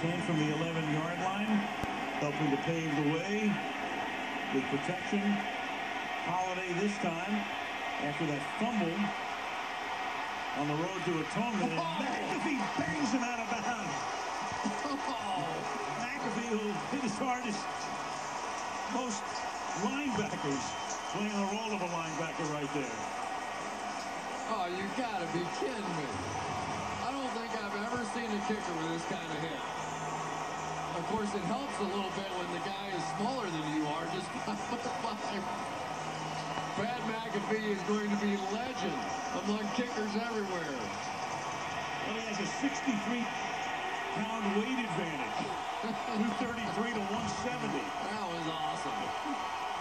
10 from the 11-yard line, helping to pave the way with protection. Holiday this time, after that fumble on the road to atonement, and McAfee bangs him out of bounds. McAfee, who hit as hard as most linebackers, playing the role of a linebacker right there. Oh, you gotta be kidding me. I don't think I've ever seen a kicker with this kind of hit. Of course, it helps a little bit when the guy is smaller than you are, just 5'5". Pat McAfee is going to be legend among kickers everywhere. Well, he has a 63-pound weight advantage. 233 to 170. That was awesome.